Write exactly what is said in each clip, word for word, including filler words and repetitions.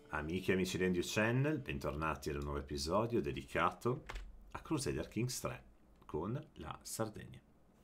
Amiche e amici di Endio Channel, bentornati ad un nuovo episodio dedicato a Crusader Kings tre con la Sardegna.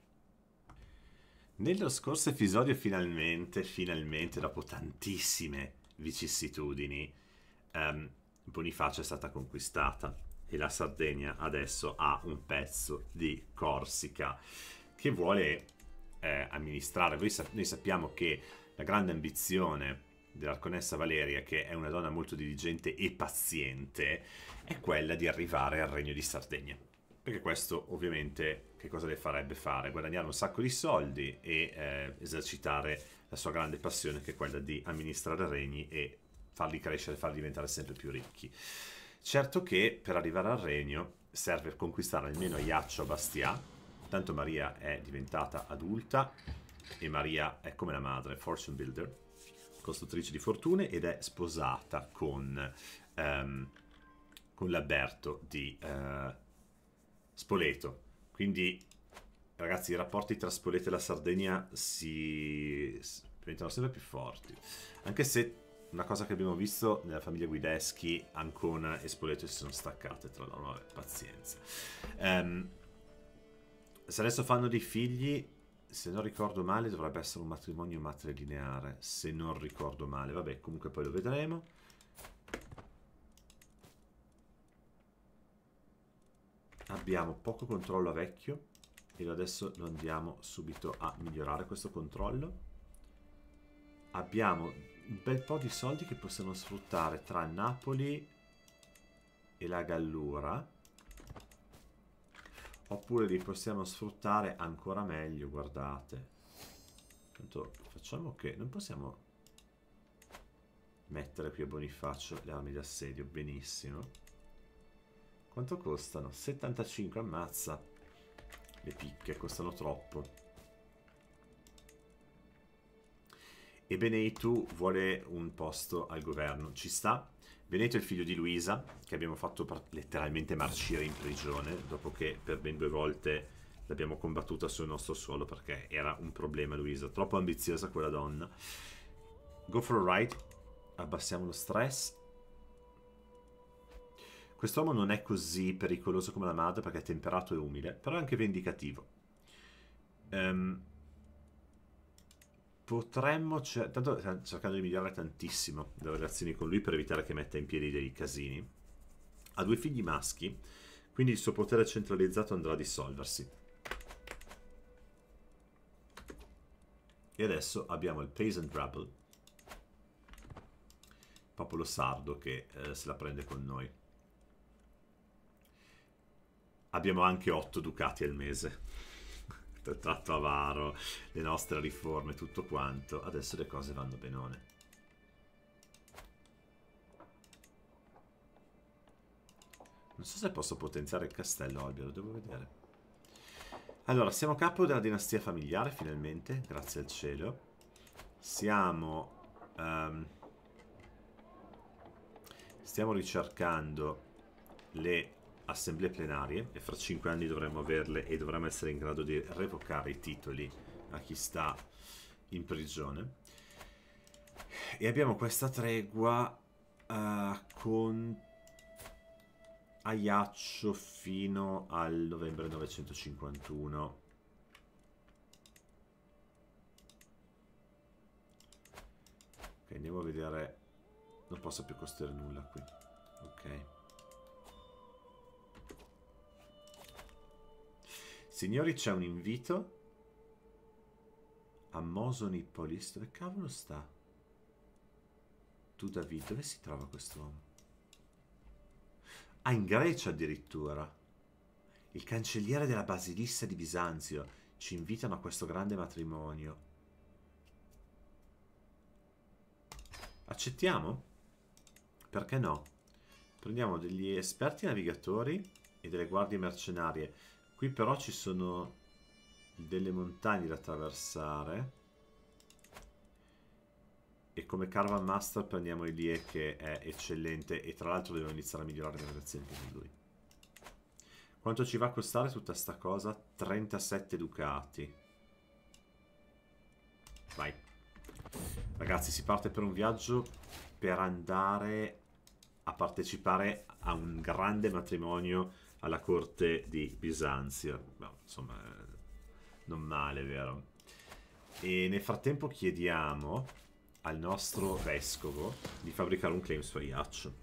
Nello scorso episodio finalmente, finalmente, dopo tantissime vicissitudini, um, Bonifacio è stata conquistata e la Sardegna adesso ha un pezzo di Corsica che vuole eh, amministrare. Noi, sap- noi sappiamo che la grande ambizione dell'Arconessa Valeria, che è una donna molto diligente e paziente, è quella di arrivare al Regno di Sardegna. Perché questo ovviamente che cosa le farebbe fare? Guadagnare un sacco di soldi e eh, esercitare la sua grande passione, che è quella di amministrare regni e farli crescere, farli diventare sempre più ricchi. Certo che per arrivare al regno serve conquistare almeno Ajaccio Bastia, tanto Maria è diventata adulta e Maria è come la madre, fortune builder, costruttrice di fortune, ed è sposata con, um, con l'Alberto di uh, Spoleto. Quindi, ragazzi, i rapporti tra Spoleto e la Sardegna si diventano sempre più forti. Anche se una cosa che abbiamo visto nella famiglia Guideschi, Ancona e Spoleto si sono staccate tra loro. Vabbè, pazienza. Um, se adesso fanno dei figli, se non ricordo male, dovrebbe essere un matrimonio matrilineare, se non ricordo male. Vabbè, comunque poi lo vedremo. Abbiamo poco controllo a vecchio e adesso lo andiamo subito a migliorare questo controllo. Abbiamo un bel po' di soldi che possiamo sfruttare tra Napoli e la Gallura. Oppure li possiamo sfruttare ancora meglio, guardate. Tanto facciamo che non possiamo mettere qui a Bonifacio le armi d'assedio, benissimo. Quanto costano? settantacinque, ammazza. Le picche costano troppo. E Beneitu vuole un posto al governo, ci sta. Veneto è il figlio di Luisa, che abbiamo fatto letteralmente marcire in prigione, dopo che per ben due volte l'abbiamo combattuta sul nostro suolo, perché era un problema Luisa, troppo ambiziosa quella donna. Go for a ride, abbassiamo lo stress. Quest'uomo non è così pericoloso come la madre, perché è temperato e umile, però è anche vendicativo. Um, Potremmo, tanto stiamo cercando di migliorare tantissimo le relazioni con lui per evitare che metta in piedi dei casini. Ha due figli maschi, quindi il suo potere centralizzato andrà a dissolversi. E adesso abbiamo il Peasant Rabble, popolo sardo, che eh, se la prende con noi. Abbiamo anche otto ducati al mese. Tratto avaro, le nostre riforme, tutto quanto. Adesso le cose vanno benone. Non so se posso potenziare il castello Olbia, lo devo vedere. Allora, siamo capo della dinastia familiare, finalmente, grazie al cielo. Siamo... Um, stiamo ricercando le assemblee plenarie e fra cinque anni dovremmo averle e dovremmo essere in grado di revocare i titoli a chi sta in prigione. E abbiamo questa tregua uh, con Ajaccio fino al novembre novecentocinquantuno. Ok, andiamo a vedere. Non posso più costruire nulla qui. Ok. Signori, c'è un invito a Mosonipolis. Dove cavolo sta? Tu, David, dove si trova quest'uomo? Ah, in Grecia addirittura. Il cancelliere della Basilissa di Bisanzio. Ci invitano a questo grande matrimonio. Accettiamo? Perché no? Prendiamo degli esperti navigatori e delle guardie mercenarie. Qui però ci sono delle montagne da attraversare. E come Caravan Master prendiamo Elie, che è eccellente. E tra l'altro devo iniziare a migliorare le relazioni con lui. Quanto ci va a costare tutta sta cosa? trentasette ducati. Vai. Ragazzi, si parte per un viaggio per andare a partecipare a un grande matrimonio alla corte di Bisanzio. No, insomma, non male, vero? E nel frattempo chiediamo al nostro vescovo di fabbricare un claims for Iaccio.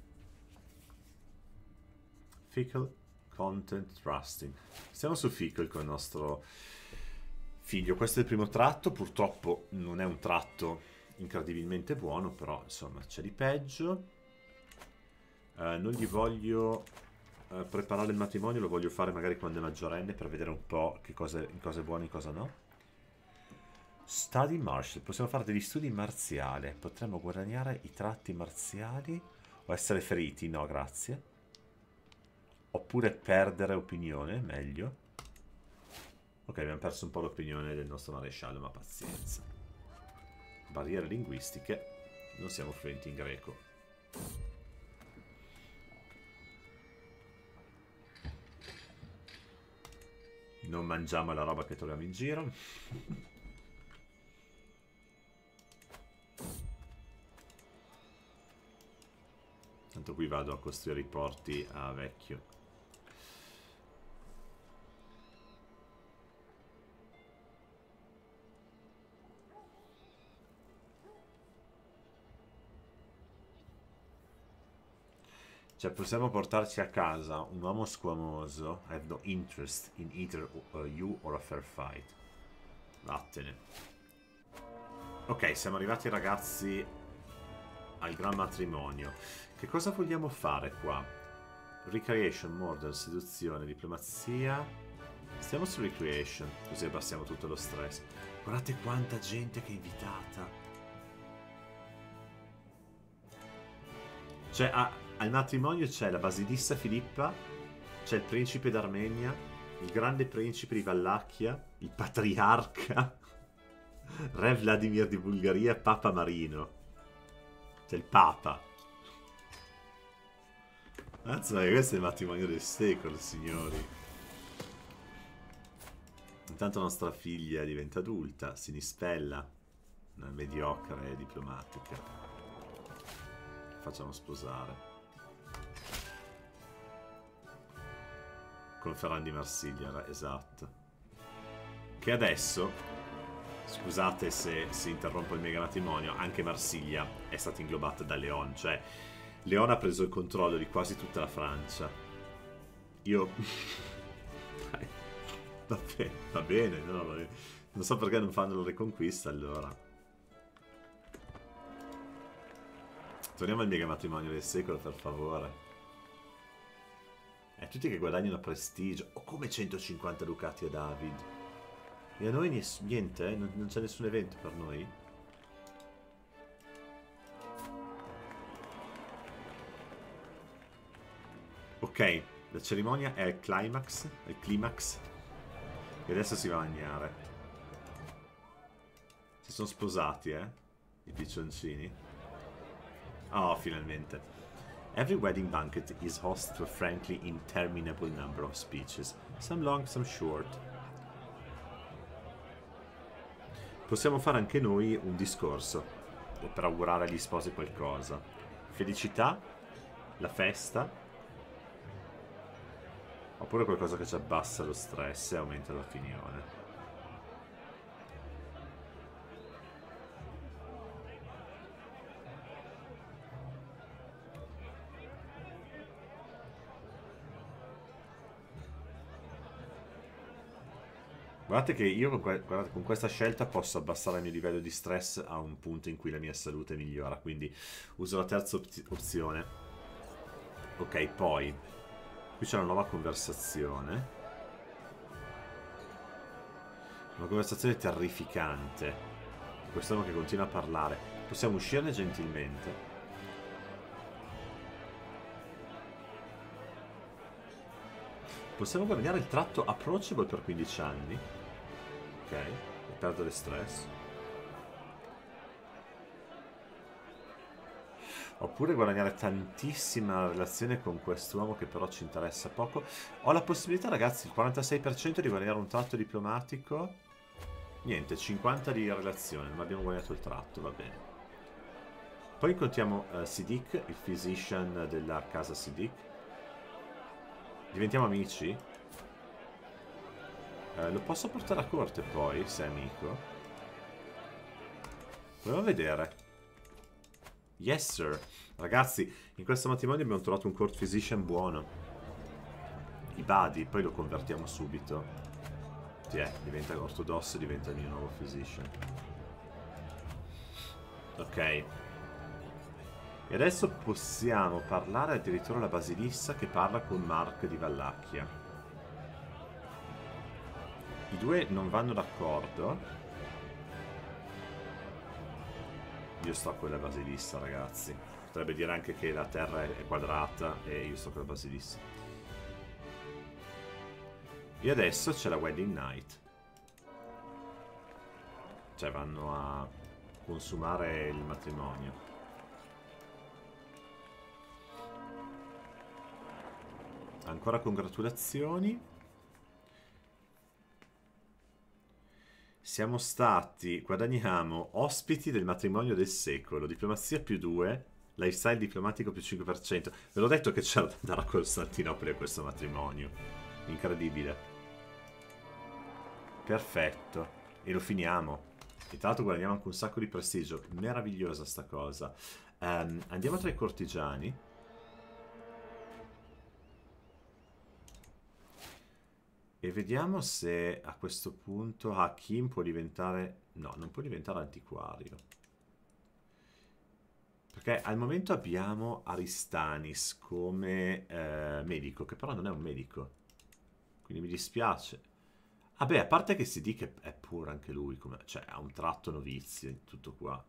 Fickle Content Trusting. Stiamo su Fickle con il nostro figlio. Questo è il primo tratto. Purtroppo non è un tratto incredibilmente buono, però insomma c'è di peggio. Uh, non gli voglio uh, preparare il matrimonio, lo voglio fare magari quando è maggiorenne per vedere un po' che cose, in cosa è buono e in cosa no. Study martial. Possiamo fare degli studi marziali. Potremmo guadagnare i tratti marziali o essere feriti? No, grazie. Oppure perdere opinione, meglio. Ok, abbiamo perso un po' l'opinione del nostro maresciallo, ma pazienza. Barriere linguistiche. Non siamo fluenti in greco. Non mangiamo la roba che troviamo in giro. Tanto qui vado a costruire i porti a vecchio. Cioè possiamo portarci a casa un uomo squamoso. I have no interest in either you or a fair fight. Vattene. Ok, siamo arrivati ragazzi al gran matrimonio. Che cosa vogliamo fare qua? Recreation, murder, seduzione, diplomazia. Stiamo su recreation, così abbassiamo tutto lo stress. Guardate quanta gente che è invitata. Cioè, a, al matrimonio c'è la basilissa Filippa, c'è il principe d'Armenia, il grande principe di Vallacchia, il patriarca, re Vladimir di Bulgaria, Papa Marino. C'è il Papa. Anzi, questo è il matrimonio del secolo, signori. Intanto nostra figlia diventa adulta, si dispella, una mediocre diplomatica. Facciamo sposare. Con Ferran di Marsiglia, esatto. Che adesso, scusate se si interrompe il mega matrimonio, anche Marsiglia è stata inglobata da Leon, cioè Leon ha preso il controllo di quasi tutta la Francia. Io... va bene, va bene, no, va bene. Non so perché non fanno la riconquista allora. Torniamo al mega matrimonio del secolo, per favore. E tutti che guadagnano prestigio. O oh, come centocinquanta ducati a David. E a noi niente, eh? non, non c'è nessun evento per noi. Ok, la cerimonia è il climax, è il climax. E adesso si va a bagnare. Si sono sposati, eh? I piccioncini. Oh, finalmente. Every wedding banquet is hosted to a frankly interminable number of speeches. Some long, some short. Possiamo fare anche noi un discorso per augurare agli sposi qualcosa. Felicità, la festa, oppure qualcosa che ci abbassa lo stress e aumenta l'opinione. Guardate che io con, que guardate, con questa scelta posso abbassare il mio livello di stress a un punto in cui la mia salute migliora, quindi uso la terza op opzione. Ok, poi qui c'è una nuova conversazione. Una conversazione terrificante. Quest'uomo che continua a parlare. Possiamo uscirne gentilmente. Possiamo guadagnare il tratto approachable per quindici anni. Ok, e perdere stress. Oppure guadagnare tantissima relazione con quest'uomo che però ci interessa poco. Ho la possibilità, ragazzi, il quarantasei per cento di guadagnare un tratto diplomatico. Niente, cinquanta di relazione, non abbiamo guadagnato il tratto, va bene. Poi incontriamo uh, Siddiq, il physician della casa Siddiq. Diventiamo amici? Uh, lo posso portare a corte poi, se è amico? Proviamo a vedere. Yes, sir. Ragazzi, in questo matrimonio abbiamo trovato un court physician buono. I buddy, poi lo convertiamo subito. Tiè, diventa ortodosso, diventa il mio nuovo physician. Ok. E adesso possiamo parlare addirittura alla Basilissa che parla con Mark di Vallacchia. I due non vanno d'accordo. Io sto con la Basilissa, ragazzi. Potrebbe dire anche che la Terra è quadrata e io sto con la Basilissa. E adesso c'è la Wedding Night. Cioè vanno a consumare il matrimonio. Ancora congratulazioni. Siamo stati, guadagniamo ospiti del matrimonio del secolo, diplomazia più due, lifestyle diplomatico più cinque per cento. Ve l'ho detto che c'era da andare a Costantinopoli a questo matrimonio. Incredibile. Perfetto. E lo finiamo. E tra l'altro guadagniamo anche un sacco di prestigio. Meravigliosa sta cosa. Um, andiamo tra i cortigiani. E vediamo se a questo punto Hakim può diventare... No, non può diventare antiquario. Perché al momento abbiamo Aristanis come eh, medico, che però non è un medico. Quindi mi dispiace. Vabbè, a parte che si dice che è puro anche lui, come... cioè ha un tratto novizio, tutto qua.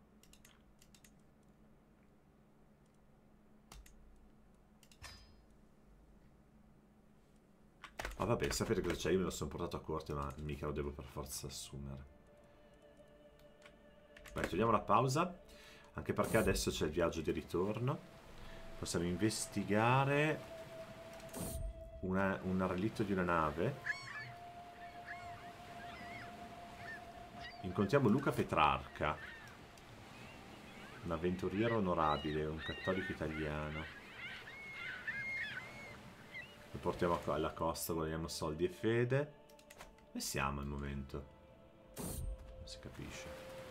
Ah vabbè, sapete cosa c'è? Io me lo sono portato a corte, ma mica lo devo per forza assumere. Beh, togliamo la pausa, anche perché adesso c'è il viaggio di ritorno. Possiamo investigare una, un relitto di una nave. Incontriamo Luca Petrarca, un avventuriero onorabile, un cattolico italiano. Lo portiamo alla costa, guadagniamo soldi e fede. Dove siamo al momento? Non si capisce.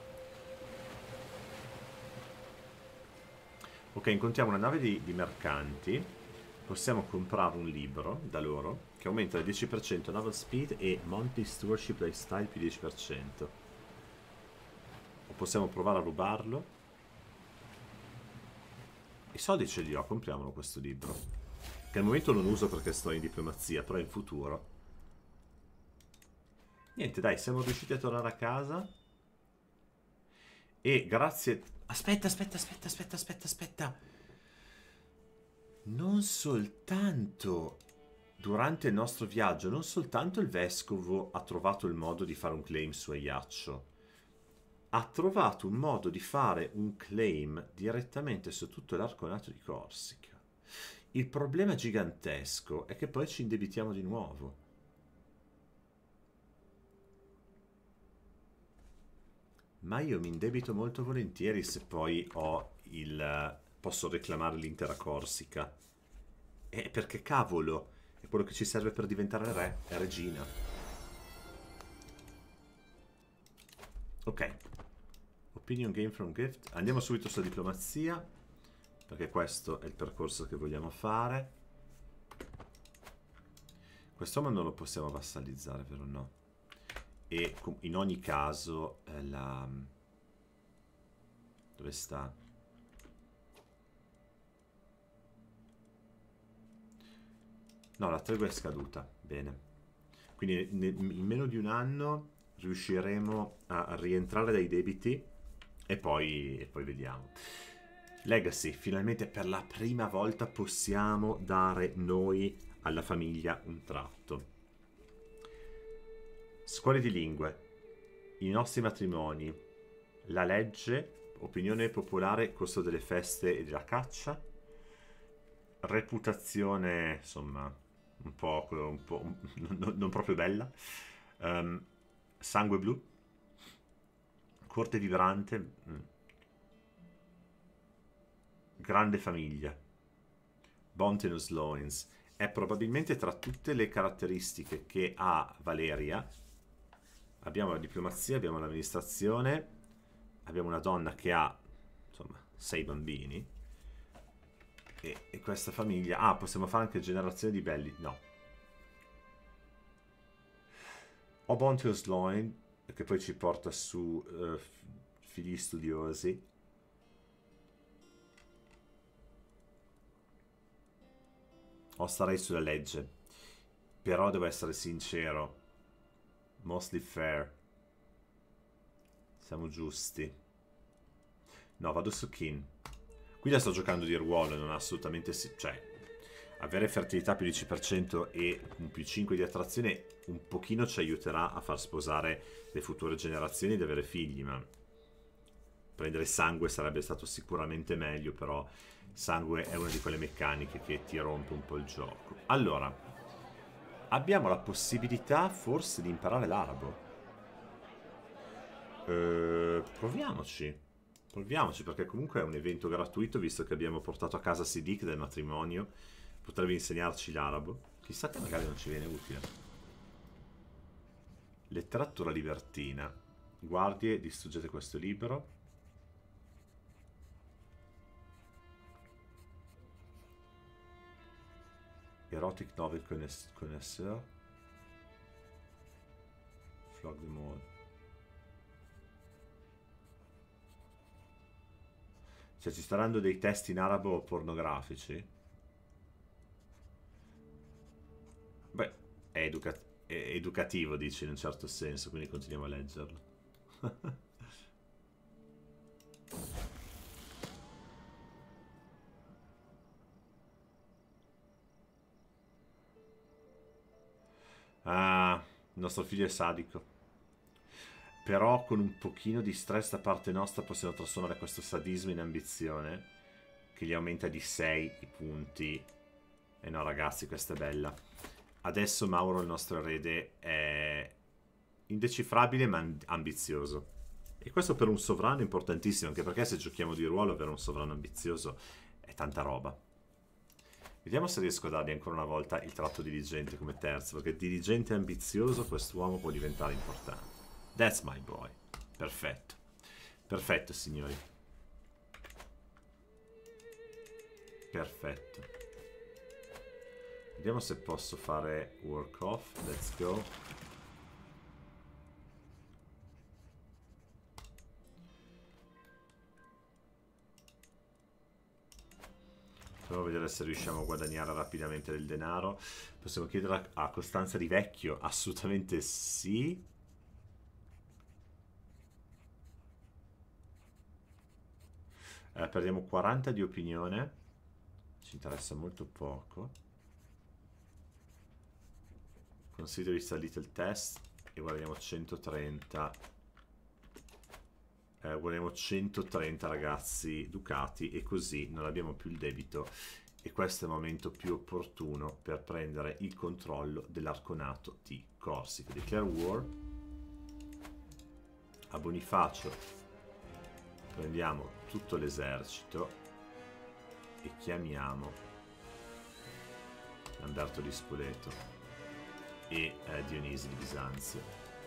Ok, incontriamo una nave di, di mercanti. Possiamo comprare un libro da loro che aumenta del dieci per cento naval speed e monthly stewardship lifestyle più dieci per cento. O possiamo provare a rubarlo. I soldi ce li ho, compriamolo questo libro. Che al momento non uso perché sto in diplomazia, però in futuro. Niente, dai, siamo riusciti a tornare a casa. E grazie... Aspetta, aspetta, aspetta, aspetta, aspetta, aspetta. Non soltanto durante il nostro viaggio, non soltanto il vescovo ha trovato il modo di fare un claim su Ajaccio. Ha trovato un modo di fare un claim direttamente su tutto l'arconato di Corsica. Il problema gigantesco è che poi ci indebitiamo di nuovo. Ma io mi indebito molto volentieri se poi ho il... posso reclamare l'intera Corsica. E perché cavolo, è quello che ci serve per diventare re, è regina. Ok. Opinion gain from gift. Andiamo subito sulla diplomazia, perché questo è il percorso che vogliamo fare. Quest'uomo non lo possiamo vassalizzare, vero? No. E in ogni caso eh, la... dove sta? No, la tregua è scaduta. Bene. Quindi in meno di un anno riusciremo a rientrare dai debiti e poi, e poi vediamo. Legacy, finalmente per la prima volta possiamo dare noi alla famiglia un tratto. Scuole di lingue, i nostri matrimoni, la legge, opinione popolare, costo delle feste e della caccia, reputazione, insomma, un po', un po' non, non proprio bella, um, sangue blu, corte vibrante. Mm. grande famiglia. Bontenus Loins. È probabilmente tra tutte le caratteristiche che ha Valeria. Abbiamo la diplomazia, abbiamo l'amministrazione, abbiamo una donna che ha, insomma, sei bambini. E, e questa famiglia... Ah, possiamo fare anche generazione di belli? No. Ho Bontenus Loin, che poi ci porta su uh, figli studiosi. O starei sulla legge. Però devo essere sincero. Mostly fair. Siamo giusti. No, vado su Kin. Qui la sto giocando di ruolo, non ha assolutamente... Si cioè, avere fertilità più dieci per cento e un più cinque di attrazione un pochino ci aiuterà a far sposare le future generazioni ed avere figli, ma prendere sangue sarebbe stato sicuramente meglio, però sangue è una di quelle meccaniche che ti rompe un po' il gioco. Allora, abbiamo la possibilità forse di imparare l'arabo. Eh, proviamoci. Proviamoci, perché comunque è un evento gratuito, visto che abbiamo portato a casa Siddiq del matrimonio. Potrebbe insegnarci l'arabo. Chissà che magari non ci viene utile. Letteratura libertina. Guardie, distruggete questo libro. Erotic novel connoisseur. Flog the Mall. Cioè, ci sta dando dei testi in arabo pornografici? Beh, è, educa è educativo, dici, in un certo senso, quindi continuiamo a leggerlo. Ah, il nostro figlio è sadico. Però con un pochino di stress da parte nostra possiamo trasformare questo sadismo in ambizione, che gli aumenta di sei i punti. E no ragazzi, questa è bella. Adesso Mauro, il nostro erede, è indecifrabile ma ambizioso. E questo per un sovrano è importantissimo, anche perché se giochiamo di ruolo avere un sovrano ambizioso è tanta roba. Vediamo se riesco a dargli ancora una volta il tratto dirigente come terzo, perché dirigente ambizioso quest'uomo può diventare importante. That's my boy. Perfetto. Perfetto, signori. Perfetto. Vediamo se posso fare work off. Let's go. Proviamo a vedere se riusciamo a guadagnare rapidamente del denaro. Possiamo chiedere a Costanza di Vecchio? Assolutamente sì. Eh, perdiamo quaranta di opinione. Ci interessa molto poco. Consider it's a little test. E guadagniamo centotrenta. Eh, guadagniamo centotrenta ragazzi ducati. E così non abbiamo più il debito. E questo è il momento più opportuno per prendere il controllo dell'arconato di Corsica. Declare war. A Bonifacio prendiamo tutto l'esercito e chiamiamo Lamberto di Spoleto e eh, Dionisi di Bisanzio.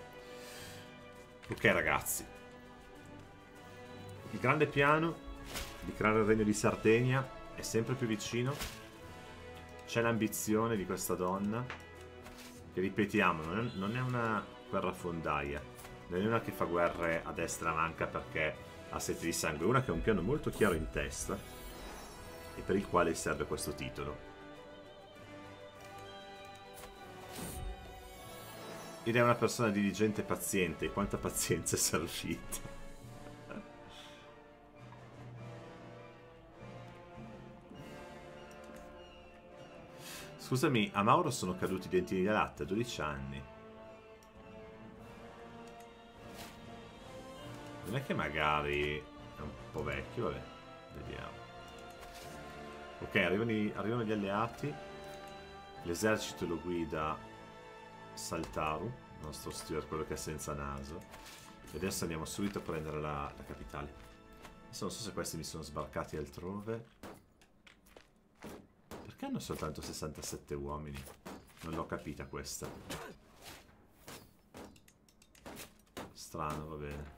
Ok ragazzi, il grande piano di creare il regno di Sardegna è sempre più vicino. C'è l'ambizione di questa donna che, ripetiamo, non è, non è una guerrafondaia, non è una che fa guerre a destra manca perché ha sete di sangue, una che ha un piano molto chiaro in testa e per il quale serve questo titolo. Ed è una persona diligente e paziente. E quanta pazienza è servita. Scusami, a Mauro sono caduti i dentini da latte a dodici anni. Non è che magari è un po' vecchio, vabbè, vediamo. Ok, arrivano, i, arrivano gli alleati. L'esercito lo guida Saltaru, il nostro steward, quello che è senza naso. E adesso andiamo subito a prendere la, la capitale. Adesso non so se questi mi sono sbarcati altrove. Perché hanno soltanto sessantasette uomini? Non l'ho capita questa. Strano, va bene.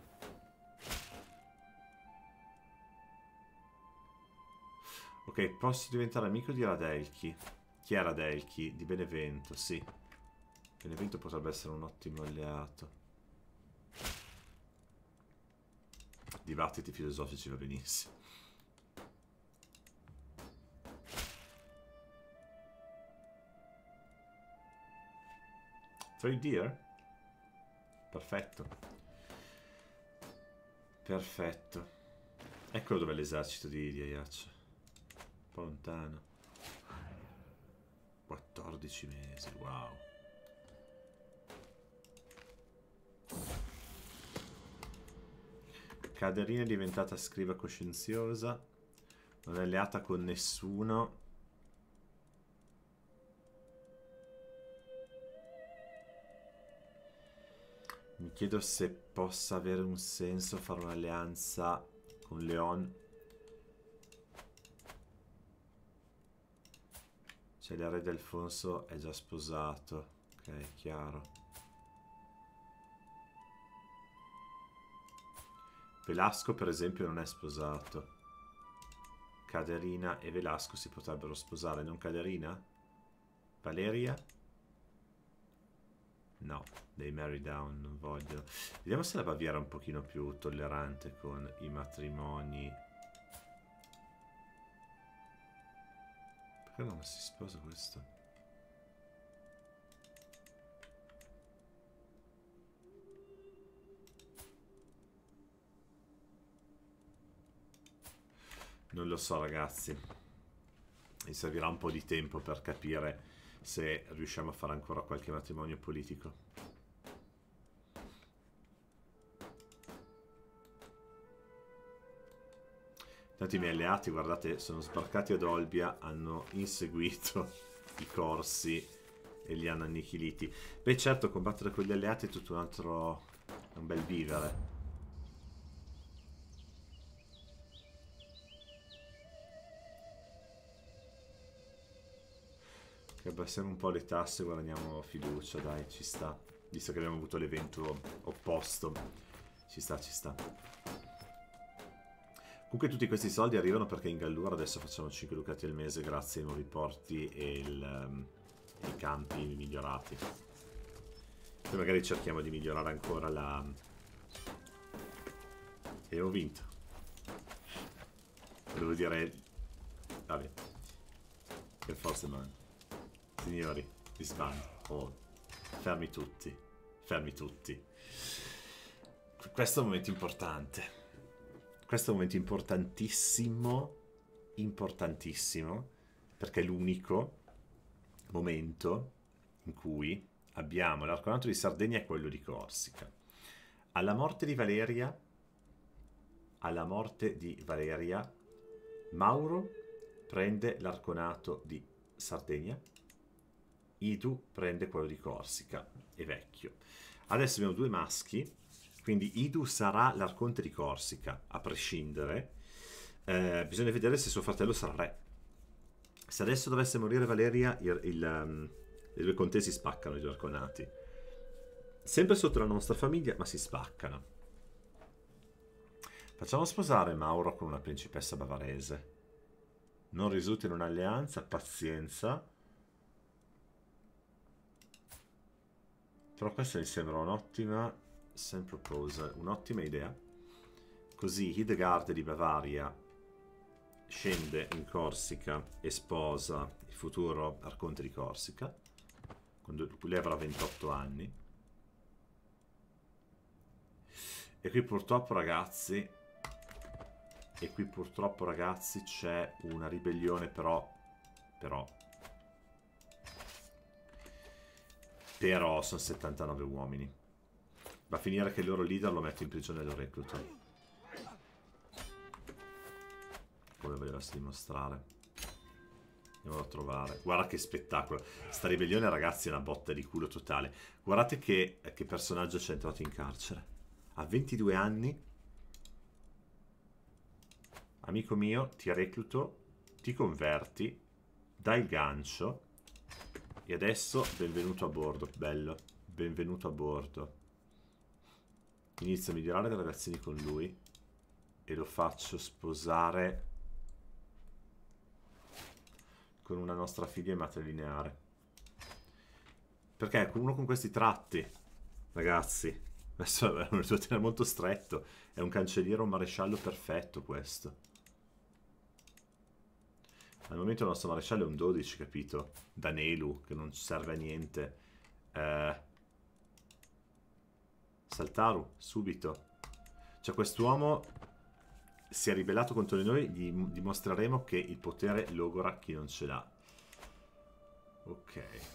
Ok, posso diventare amico di Radelchi. Chi è Radelchi? Di Benevento, sì. Benevento potrebbe essere un ottimo alleato. Dibattiti filosofici va benissimo. Three deer? Perfetto. Perfetto. Eccolo dove è l'esercito di, di Ayaccio. Un po' lontano. quattordici mesi, wow. Caderina è diventata scriva coscienziosa. Non è alleata con nessuno. Mi chiedo se possa avere un senso fare un'alleanza con Leon. Cioè l'erede Alfonso è già sposato. Ok, chiaro. Velasco per esempio non è sposato. Caderina e Velasco si potrebbero sposare, non Caderina? Valeria? No, dei marry down, non voglio. Vediamo se la Baviera è un pochino più tollerante con i matrimoni. Perché non si sposa questo? Non lo so ragazzi, mi servirà un po' di tempo per capire se riusciamo a fare ancora qualche matrimonio politico. Tanti miei alleati, guardate, sono sbarcati ad Olbia, hanno inseguito i corsi e li hanno annichiliti. Beh certo, combattere con gli alleati è tutto un altro... è un bel vivere. Che abbassiamo un po' le tasse, guadagniamo fiducia, dai, ci sta. Visto che abbiamo avuto l'evento opposto, ci sta, ci sta. Comunque tutti questi soldi arrivano perché in Gallura adesso facciamo cinque ducati al mese grazie ai nuovi porti e il, um, i campi migliorati. Poi magari cerchiamo di migliorare ancora la... E ho vinto. Volevo dire... Vabbè. Per forza man. Signori, disbando. Oh, fermi tutti. Fermi tutti. Questo è un momento importante. Questo è un momento importantissimo. Importantissimo. Perché è l'unico momento in cui abbiamo l'arconato di Sardegna e quello di Corsica. Alla morte di Valeria, alla morte di Valeria, Mauro prende l'arconato di Sardegna. Idu prende quello di Corsica, è vecchio. Adesso abbiamo due maschi, quindi Idu sarà l'arconte di Corsica, a prescindere. Eh, bisogna vedere se suo fratello sarà re. Se adesso dovesse morire Valeria, il, il, um, le due contee si spaccano, i due arconati. Sempre sotto la nostra famiglia, ma si spaccano. Facciamo sposare Mauro con una principessa bavarese. Non risulta in un'alleanza, pazienza. Però questa mi sembra un'ottima proposal, un'ottima idea. Così Hildegard di Bavaria scende in Corsica e sposa il futuro arconte di Corsica, quando lei avrà ventotto anni. E qui purtroppo ragazzi, e qui purtroppo ragazzi c'è una ribellione, però, però, però sono settantanove uomini. Va a finire che il loro leader lo mette in prigione e lo recluta. Come volevasi dimostrare. Andiamolo a trovare. Guarda che spettacolo. Sta ribellione ragazzi è una botta di culo totale. Guardate che, che personaggio c'è entrato in carcere. A ventidue anni. amico mio, ti recluto, ti converti, dai il gancio e adesso benvenuto a bordo, bello, benvenuto a bordo. Inizio a migliorare le relazioni con lui e lo faccio sposare con una nostra figlia in matrilineare. Perché uno con questi tratti, ragazzi, adesso è un tenere molto stretto, è un cancelliere, un maresciallo perfetto questo. Al momento il nostro maresciallo è un dodici, capito? Danelu, che non serve a niente. Eh, Saltaru, subito. Cioè quest'uomo si è ribellato contro di noi, gli dimostreremo che il potere logora chi non ce l'ha. Ok.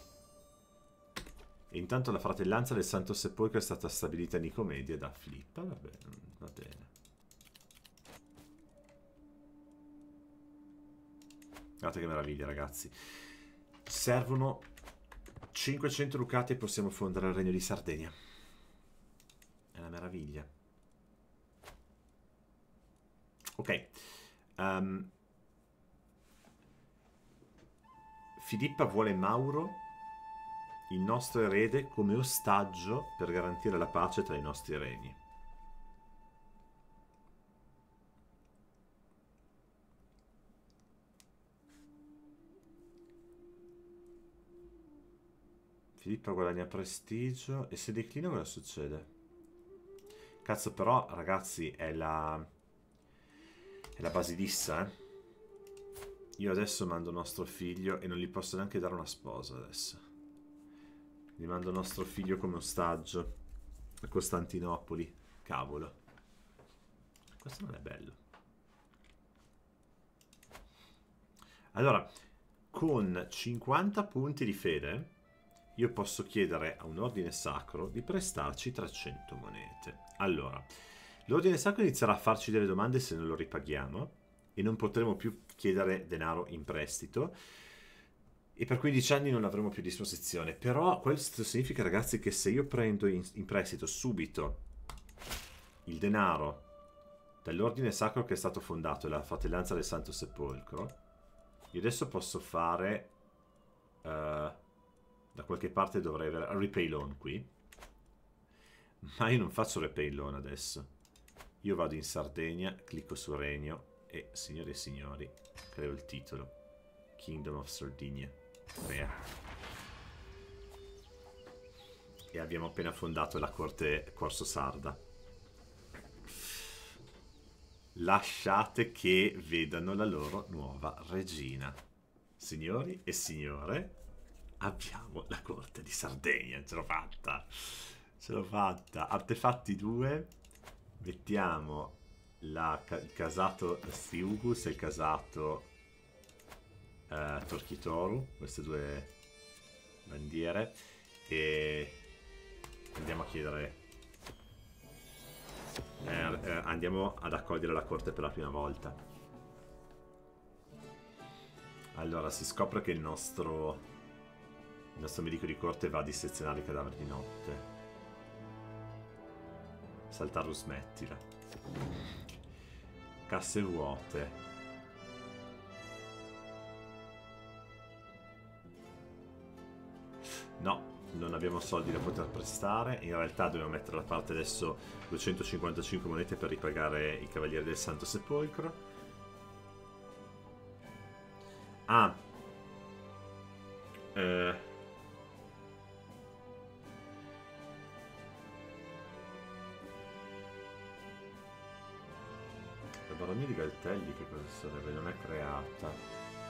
E intanto la fratellanza del Santo Sepolcro è stata stabilita in Nicomedia da Filippa, va bene, va bene. Guardate che meraviglia, ragazzi. Servono cinquecento ducati e possiamo fondare il Regno di Sardegna. È una meraviglia. Ok. Um, Filippa vuole Mauro, il nostro erede, come ostaggio per garantire la pace tra i nostri regni. Filippa guadagna prestigio e se declina cosa succede? Cazzo, però, ragazzi, è la... è la Basilissa, eh? Io adesso mando nostro figlio e non gli posso neanche dare una sposa adesso. Gli mando nostro figlio come ostaggio a Costantinopoli. Cavolo. Questo non è bello. Allora, con cinquanta punti di fede io posso chiedere a un ordine sacro di prestarci trecento monete. Allora, l'ordine sacro inizierà a farci delle domande se non lo ripaghiamo e non potremo più chiedere denaro in prestito e per quindici anni non avremo più disposizione. Però questo significa, ragazzi, che se io prendo in, in prestito subito il denaro dall'ordine sacro che è stato fondato, la fratellanza del Santo Sepolcro, io adesso posso fare uh, da qualche parte dovrei avere a repay loan qui, ma io non faccio repay loan adesso. Io vado in Sardegna, clicco su Regno e, signori e signori, creo il titolo Kingdom of Sardinia. Crea. E abbiamo appena fondato la corte Corso Sarda. Lasciate che vedano la loro nuova regina. Signori e signore, abbiamo la corte di Sardegna. Ce l'ho fatta. Ce l'ho fatta. Artefatti due. Mettiamo la, il casato Stiugus e il casato uh, Torchitoru. Queste due bandiere. E andiamo a chiedere... Eh, eh, andiamo ad accogliere la corte per la prima volta. Allora, si scopre che il nostro il nostro medico di corte va a dissezionare i cadaveri di notte. Saltaru, smettila. Casse vuote. No, non abbiamo soldi da poter prestare. In realtà dobbiamo mettere da parte adesso duecentocinquantacinque monete per ripagare i cavalieri del Santo Sepolcro. Ah, eh. La baronia di Galtelli che cosa sarebbe? Non è creata.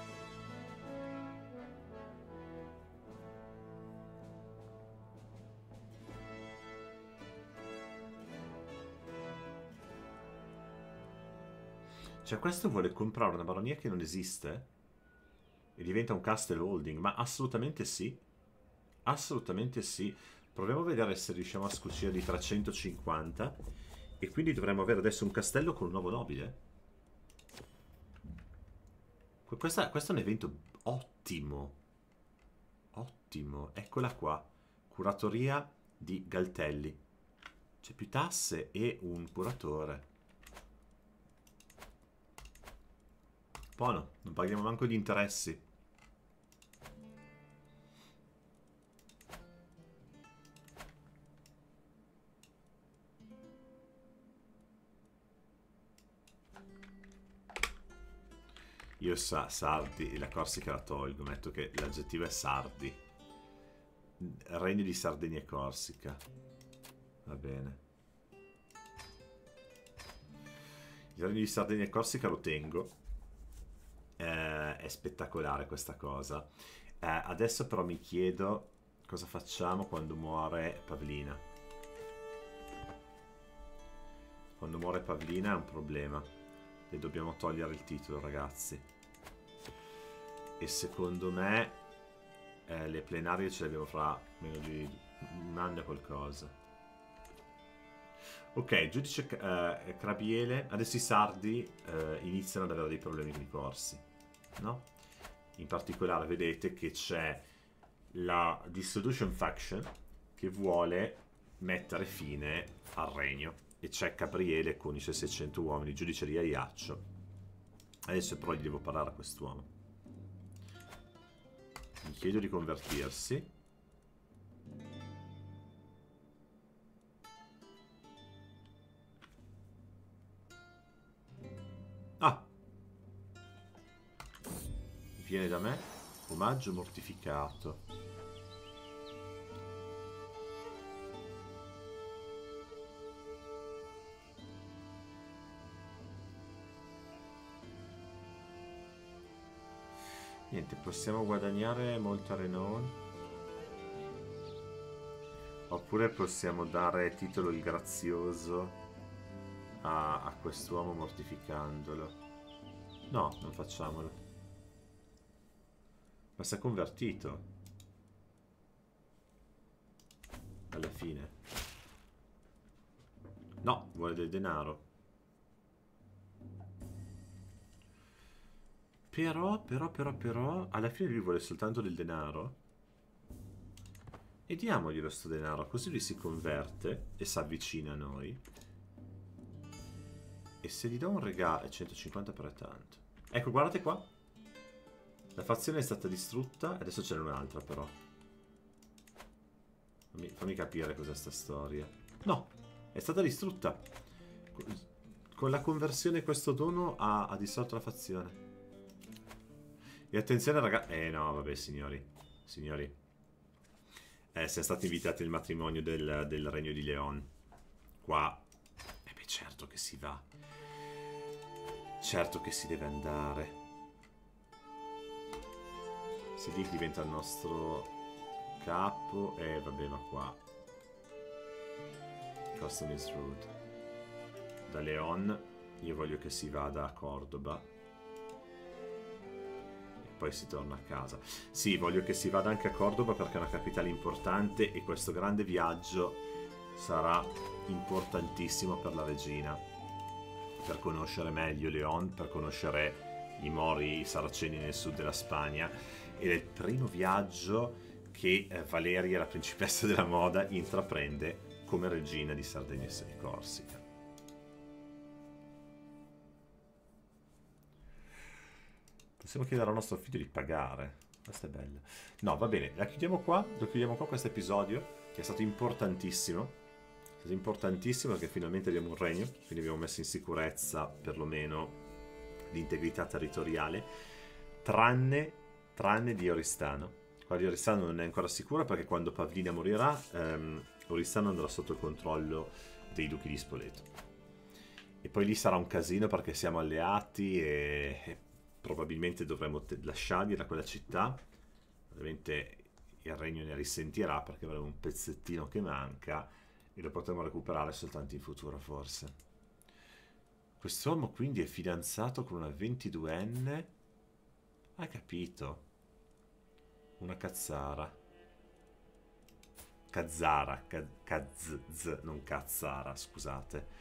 Cioè questo vuole comprare una baronia che non esiste? E diventa un castle holding? Ma assolutamente sì. Assolutamente sì. Proviamo a vedere se riusciamo a scucire di trecentocinquanta. E quindi dovremmo avere adesso un castello con un nuovo nobile. Questa, questo è un evento ottimo. Ottimo. Eccola qua. Curatoria di Galtelli. C'è più tasse e un curatore. Buono, non paghiamo manco gli interessi. Io sa, sardi, e la Corsica la tolgo, metto che l'aggettivo è sardi. Regno di Sardegna e Corsica. Va bene. Il regno di Sardegna e Corsica lo tengo. Eh, è spettacolare questa cosa. Eh, adesso però mi chiedo cosa facciamo quando muore Pavlina. Quando muore Pavlina è un problema. E dobbiamo togliere il titolo, ragazzi. E secondo me eh, le plenarie ce le abbiamo fra meno di un anno e qualcosa. Ok, giudice eh, Crabiele. Adesso i sardi eh, iniziano ad avere dei problemi con i corsi, no? In particolare vedete che c'è la Dissolution Faction che vuole mettere fine al regno. E c'è Gabriele con i suoi seicento uomini, giudice di Ajaccio. Adesso però gli devo parlare a quest'uomo. Gli chiedo di convertirsi. Ah! Viene da me. Omaggio mortificato. Niente, possiamo guadagnare molto renown. Oppure possiamo dare titolo il grazioso a, a quest'uomo mortificandolo. No, non facciamolo. Ma si è convertito. Alla fine. No, vuole del denaro. Però, però, però, però, alla fine lui vuole soltanto del denaro. E diamoglielo sto denaro, così lui si converte e si avvicina a noi. E se gli do un regalo, centocinquanta per tanto. Ecco, guardate qua. La fazione è stata distrutta, adesso ce n'è un'altra però. Fammi, fammi capire cos'è sta storia. No, è stata distrutta. Con la conversione questo dono ha, ha distrutto la fazione. E attenzione ragazzi. Eh no, vabbè signori. Signori. Eh, siamo stati invitati al matrimonio del, del regno di Leon. Qua. Eh beh, certo che si va. Certo che si deve andare. Sidic diventa il nostro capo. E eh, vabbè, ma qua. Custom is rude. Da Leon. Io voglio che si vada a Cordoba. Poi si torna a casa. Sì, voglio che si vada anche a Cordoba perché è una capitale importante e questo grande viaggio sarà importantissimo per la regina, per conoscere meglio Leon, per conoscere i Mori, i Saraceni nel sud della Spagna. Ed è il primo viaggio che eh, Valeria, la principessa della moda, intraprende come regina di Sardegna e Corsica. Possiamo chiedere al nostro figlio di pagare. Questa è bella. No, va bene, la chiudiamo qua. Lo chiudiamo qua questo episodio, che è stato importantissimo. È stato importantissimo perché finalmente abbiamo un regno, quindi abbiamo messo in sicurezza perlomeno l'integrità territoriale. Tranne, tranne di Oristano. Qua di Oristano non è ancora sicura perché quando Pavlina morirà, ehm, Oristano andrà sotto il controllo dei duchi di Spoleto. E poi lì sarà un casino perché siamo alleati e... e probabilmente dovremo lasciarli da quella città. Ovviamente il regno ne risentirà perché avremo un pezzettino che manca e lo potremo recuperare soltanto in futuro forse. Quest'uomo quindi è fidanzato con una ventiduenne. Hai capito? Una cazzara. Cazzara. Kaz, non cazzara, scusate.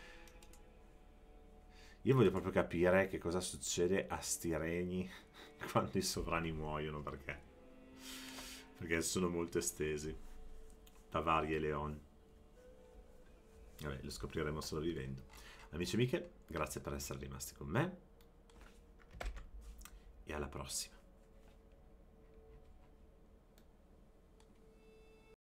Io voglio proprio capire che cosa succede a sti regni quando i sovrani muoiono, perché perché sono molto estesi. Bavaria e Leon. Vabbè, lo scopriremo solo vivendo. Amici e amiche, grazie per essere rimasti con me. e alla prossima.